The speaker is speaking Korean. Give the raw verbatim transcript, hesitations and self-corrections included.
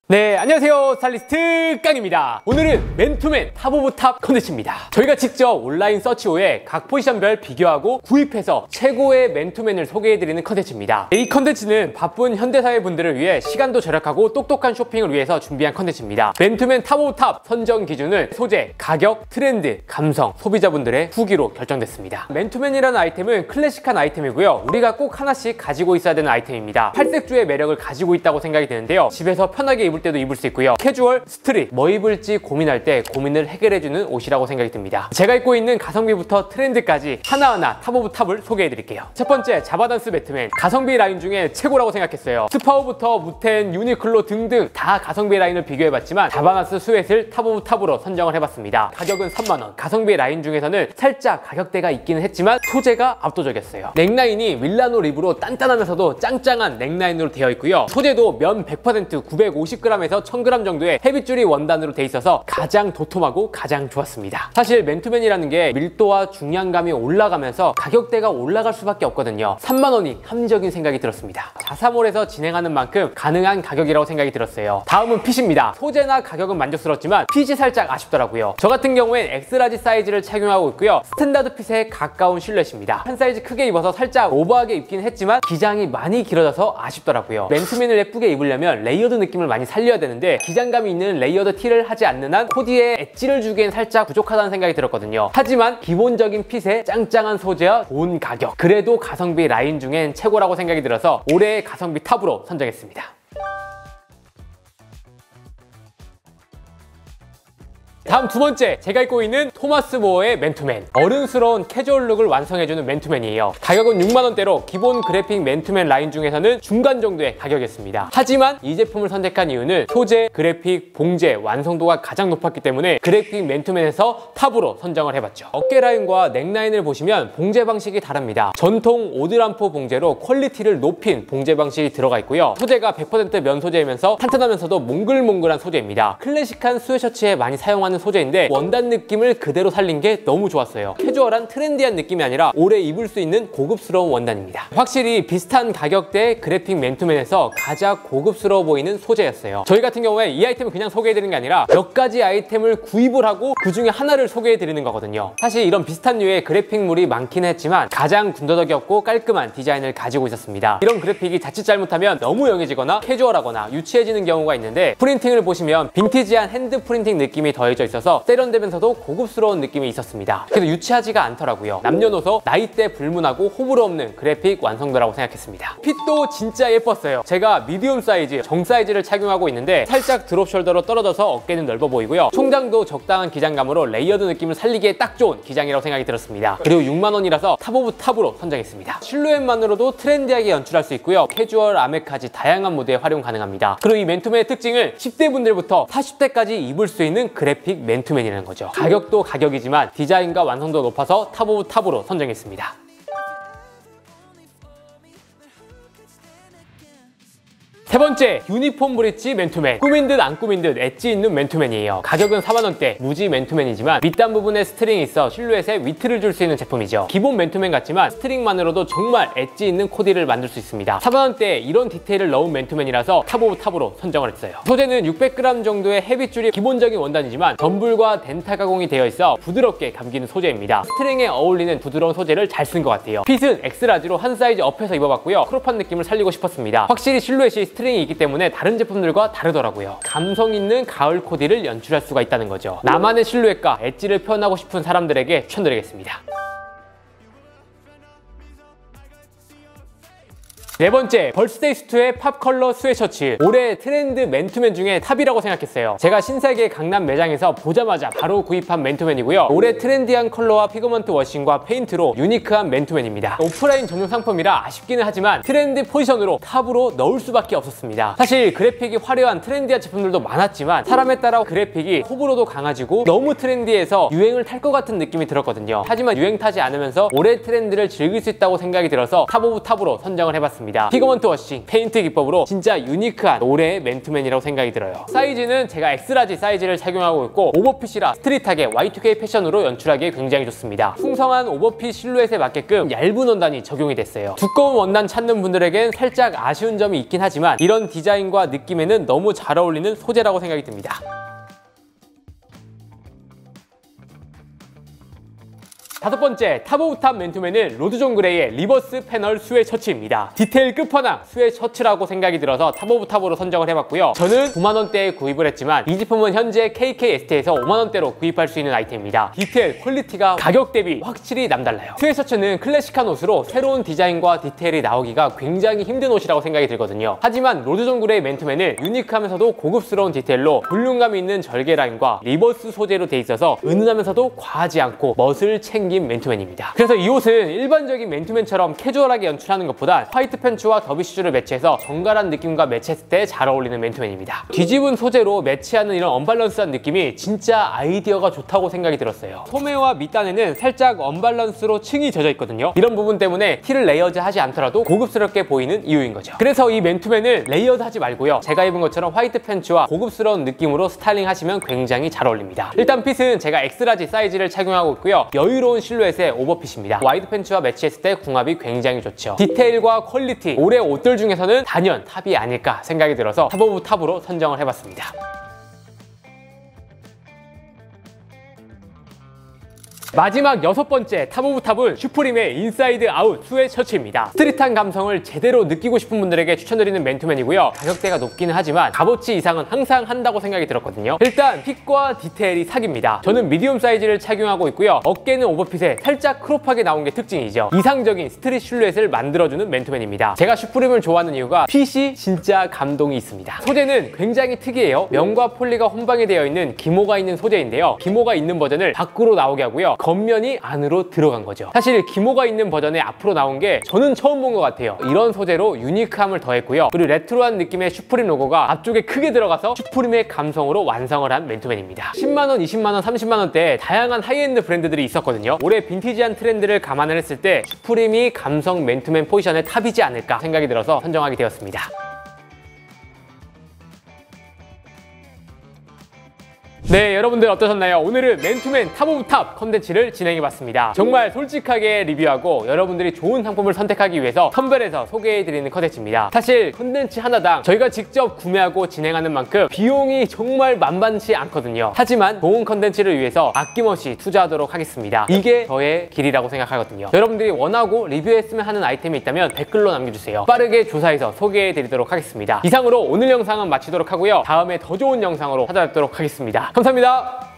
네, 안녕하세요. 스타일리스트 깡입니다. 오늘은 맨투맨 탑 오브 탑 컨텐츠입니다. 저희가 직접 온라인 서치호에 각 포지션별 비교하고 구입해서 최고의 맨투맨을 소개해드리는 컨텐츠입니다. 이 컨텐츠는 바쁜 현대사회 분들을 위해 시간도 절약하고 똑똑한 쇼핑을 위해서 준비한 컨텐츠입니다. 맨투맨 탑 오브 탑 선정 기준은 소재, 가격, 트렌드, 감성, 소비자분들의 후기로 결정됐습니다. 맨투맨이라는 아이템은 클래식한 아이템이고요. 우리가 꼭 하나씩 가지고 있어야 되는 아이템입니다. 팔색조의 매력을 가지고 있다고 생각이 드는데요. 집에서 편하게 입을 때도 입을 수 있고요. 캐주얼, 스트릿, 뭐 입을지 고민할 때 고민을 해결해주는 옷이라고 생각이 듭니다. 제가 입고 있는 가성비부터 트렌드까지 하나하나 탑 오브 탑을 소개해드릴게요. 첫 번째, 자바단스 맨투맨. 가성비 라인 중에 최고라고 생각했어요. 스파오부터 무텐, 유니클로 등등 다 가성비 라인을 비교해봤지만 자바단스 스웨트를 탑 오브 탑으로 선정을 해봤습니다. 가격은 삼만 원. 가성비 라인 중에서는 살짝 가격대가 있기는 했지만 소재가 압도적이었어요. 넥라인이 밀라노 립으로 단단하면서도 짱짱한 넥라인으로 되어 있고요. 소재도 면 백 퍼센트 구백오십 그램에서 천 그램 정도의 헤비줄이 원단으로 돼 있어서 가장 도톰하고 가장 좋았습니다. 사실 맨투맨이라는 게 밀도와 중량감이 올라가면서 가격대가 올라갈 수밖에 없거든요. 삼만 원이 합리적인 생각이 들었습니다. 자사몰에서 진행하는 만큼 가능한 가격이라고 생각이 들었어요. 다음은 핏입니다. 소재나 가격은 만족스럽지만 핏이 살짝 아쉽더라고요. 저 같은 경우엔 엑스라지 사이즈를 착용하고 있고요. 스탠다드 핏에 가까운 실루엣입니다. 한 사이즈 크게 입어서 살짝 오버하게 입긴 했지만 기장이 많이 길어져서 아쉽더라고요. 맨투맨을 예쁘게 입으려면 레이어드 느낌을 많이 살려야 되는데 기장감이 있는 레이어드 티를 하지 않는 한 코디에 엣지를 주기엔 살짝 부족하다는 생각이 들었거든요. 하지만 기본적인 핏에 짱짱한 소재와 좋은 가격, 그래도 가성비 라인 중엔 최고라고 생각이 들어서 올해의 가성비 탑으로 선정했습니다. 다음 두 번째, 제가 입고 있는 토마스 모어의 맨투맨. 어른스러운 캐주얼 룩을 완성해주는 맨투맨이에요. 가격은 육만 원대로 기본 그래픽 맨투맨 라인 중에서는 중간 정도의 가격이었습니다. 하지만 이 제품을 선택한 이유는 소재, 그래픽, 봉제, 완성도가 가장 높았기 때문에 그래픽 맨투맨에서 탑으로 선정을 해봤죠. 어깨 라인과 넥라인을 보시면 봉제 방식이 다릅니다. 전통 오드람포 봉제로 퀄리티를 높인 봉제 방식이 들어가 있고요. 소재가 백 퍼센트 면 소재이면서 탄탄하면서도 몽글몽글한 소재입니다. 클래식한 스웨셔츠에 많이 사용하는 소재인데 원단 느낌을 그대로 살린 게 너무 좋았어요. 캐주얼한 트렌디한 느낌이 아니라 오래 입을 수 있는 고급스러운 원단입니다. 확실히 비슷한 가격대의 그래픽 맨투맨에서 가장 고급스러워 보이는 소재였어요. 저희 같은 경우에 이 아이템을 그냥 소개해드리는 게 아니라 몇 가지 아이템을 구입을 하고 그 중에 하나를 소개해드리는 거거든요. 사실 이런 비슷한 류의 그래픽물이 많긴 했지만 가장 군더더기없고 깔끔한 디자인을 가지고 있었습니다. 이런 그래픽이 자칫 잘못하면 너무 영해지거나 캐주얼하거나 유치해지는 경우가 있는데 프린팅을 보시면 빈티지한 핸드 프린팅 느낌이 더해져 있어서 세련되면서도 고급스러운 느낌이 있었습니다. 그래도 유치하지가 않더라고요. 남녀노소 나이대 불문하고 호불호 없는 그래픽 완성도라고 생각했습니다. 핏도 진짜 예뻤어요. 제가 미디움 사이즈, 정 사이즈를 착용하고 있는데 살짝 드롭 숄더로 떨어져서 어깨는 넓어 보이고요. 총장도 적당한 기장감으로 레이어드 느낌을 살리기에 딱 좋은 기장이라고 생각이 들었습니다. 그리고 육만 원이라서 탑 오브 탑으로 선정했습니다. 실루엣만으로도 트렌디하게 연출할 수 있고요. 캐주얼, 아메까지 다양한 모드에 활용 가능합니다. 그리고 이 맨투맨의 특징은 십 대 분들부터 사십 대까지 입을 수 있는 그래픽 맨투맨이라는 거죠. 가격도 가격이지만 디자인과 완성도 높아서 탑 오브 탑으로 선정했습니다. 세 번째, 유니폼 브릿지 맨투맨. 꾸민 듯 안 꾸민 듯 엣지 있는 맨투맨이에요. 가격은 사만 원대, 무지 맨투맨이지만 밑단 부분에 스트링이 있어 실루엣에 위트를 줄 수 있는 제품이죠. 기본 맨투맨 같지만 스트링만으로도 정말 엣지 있는 코디를 만들 수 있습니다. 사만 원대에 이런 디테일을 넣은 맨투맨이라서 탑 오브 탑으로 선정을 했어요. 소재는 육백 그램 정도의 헤비줄이 기본적인 원단이지만 덤불과 덴탈 가공이 되어 있어 부드럽게 감기는 소재입니다. 스트링에 어울리는 부드러운 소재를 잘 쓴 것 같아요. 핏은 엑스라지로 한 사이즈 업해서 입어봤고요. 크롭한 느낌을 살리고 싶었습니다. 확실히 실루엣이 스트링이 있기 때문에 다른 제품들과 다르더라고요. 감성 있는 가을 코디를 연출할 수가 있다는 거죠. 나만의 실루엣과 엣지를 표현하고 싶은 사람들에게 추천드리겠습니다. 네 번째, 벌스데이스투의 팝 컬러 스웨셔츠. 올해 트렌드 맨투맨 중에 탑이라고 생각했어요. 제가 신세계 강남 매장에서 보자마자 바로 구입한 맨투맨이고요. 올해 트렌디한 컬러와 피그먼트 워싱과 페인트로 유니크한 맨투맨입니다. 오프라인 전용 상품이라 아쉽기는 하지만 트렌드 포지션으로 탑으로 넣을 수밖에 없었습니다. 사실 그래픽이 화려한 트렌디한 제품들도 많았지만 사람에 따라 그래픽이 호불호도 강해지고 너무 트렌디해서 유행을 탈 것 같은 느낌이 들었거든요. 하지만 유행 타지 않으면서 올해 트렌드를 즐길 수 있다고 생각이 들어서 탑 오브 탑으로 선정을 해봤습니다. 해봤습니다. 피그먼트 워싱, 페인트 기법으로 진짜 유니크한 올해의 맨투맨이라고 생각이 들어요. 사이즈는 제가 엑스라지 사이즈를 착용하고 있고 오버핏이라 스트릿하게 와이 투 케이 패션으로 연출하기에 굉장히 좋습니다. 풍성한 오버핏 실루엣에 맞게끔 얇은 원단이 적용이 됐어요. 두꺼운 원단 찾는 분들에겐 살짝 아쉬운 점이 있긴 하지만 이런 디자인과 느낌에는 너무 잘 어울리는 소재라고 생각이 듭니다. 다섯 번째, 탑 오브 탑 맨투맨은 로드 존 그레이의 리버스 패널 스웨 셔츠입니다. 디테일 끝판왕 스웨 셔츠라고 생각이 들어서 탑 오브 탑으로 선정을 해봤고요. 저는 구만 원대에 구입을 했지만 이 제품은 현재 케이케이에스티에서 오만 원대로 구입할 수 있는 아이템입니다. 디테일, 퀄리티가 가격 대비 확실히 남달라요. 스웨 셔츠는 클래식한 옷으로 새로운 디자인과 디테일이 나오기가 굉장히 힘든 옷이라고 생각이 들거든요. 하지만 로드 존 그레이 맨투맨은 유니크하면서도 고급스러운 디테일로 볼륨감이 있는 절개 라인과 리버스 소재로 돼 있어서 은은하면서도 과하지 않고 멋을 챙긴 맨투맨입니다. 그래서 이 옷은 일반적인 맨투맨처럼 캐주얼하게 연출하는 것보다 화이트 팬츠와 더비 슈즈를 매치해서 정갈한 느낌과 매치했을 때 잘 어울리는 맨투맨입니다. 뒤집은 소재로 매치하는 이런 언밸런스한 느낌이 진짜 아이디어가 좋다고 생각이 들었어요. 소매와 밑단에는 살짝 언밸런스로 층이 젖어 있거든요. 이런 부분 때문에 티를 레이어드 하지 않더라도 고급스럽게 보이는 이유인 거죠. 그래서 이 맨투맨은 레이어드 하지 말고요. 제가 입은 것처럼 화이트 팬츠와 고급스러운 느낌으로 스타일링 하시면 굉장히 잘 어울립니다. 일단 핏은 제가 엑스라지 사이즈를 착용하고 있고요. 여유로운 실루엣의 오버핏입니다. 와이드 팬츠와 매치했을 때 궁합이 굉장히 좋죠. 디테일과 퀄리티, 올해 옷들 중에서는 단연 탑이 아닐까 생각이 들어서 탑 오브 탑으로 선정을 해봤습니다. 마지막 여섯 번째 탑 오브 탑은 슈프림의 인사이드 아웃 스웨 셔츠입니다. 스트릿한 감성을 제대로 느끼고 싶은 분들에게 추천드리는 맨투맨이고요. 가격대가 높기는 하지만 값어치 이상은 항상 한다고 생각이 들었거든요. 일단 핏과 디테일이 사기입니다. 저는 미디움 사이즈를 착용하고 있고요. 어깨는 오버핏에 살짝 크롭하게 나온 게 특징이죠. 이상적인 스트릿 실루엣을 만들어주는 맨투맨입니다. 제가 슈프림을 좋아하는 이유가 핏이 진짜 감동이 있습니다. 소재는 굉장히 특이해요. 면과 폴리가 혼방이 되어 있는 기모가 있는 소재인데요. 기모가 있는 버전을 밖으로 나오게 하고요. 겉면이 안으로 들어간 거죠. 사실 기모가 있는 버전에 앞으로 나온 게 저는 처음 본 것 같아요. 이런 소재로 유니크함을 더했고요. 그리고 레트로한 느낌의 슈프림 로고가 앞쪽에 크게 들어가서 슈프림의 감성으로 완성을 한 맨투맨입니다. 십만 원, 이십만 원, 삼십만 원대에 다양한 하이엔드 브랜드들이 있었거든요. 올해 빈티지한 트렌드를 감안을 했을 때 슈프림이 감성 맨투맨 포지션의 탑이지 않을까 생각이 들어서 선정하게 되었습니다. 네, 여러분들 어떠셨나요? 오늘은 맨투맨 탑 오브 탑 컨텐츠를 진행해봤습니다. 정말 솔직하게 리뷰하고 여러분들이 좋은 상품을 선택하기 위해서 선별해서 소개해드리는 컨텐츠입니다. 사실 컨텐츠 하나당 저희가 직접 구매하고 진행하는 만큼 비용이 정말 만만치 않거든요. 하지만 좋은 컨텐츠를 위해서 아낌없이 투자하도록 하겠습니다. 이게 저의 길이라고 생각하거든요. 여러분들이 원하고 리뷰했으면 하는 아이템이 있다면 댓글로 남겨주세요. 빠르게 조사해서 소개해드리도록 하겠습니다. 이상으로 오늘 영상은 마치도록 하고요. 다음에 더 좋은 영상으로 찾아뵙도록 하겠습니다. 감사합니다.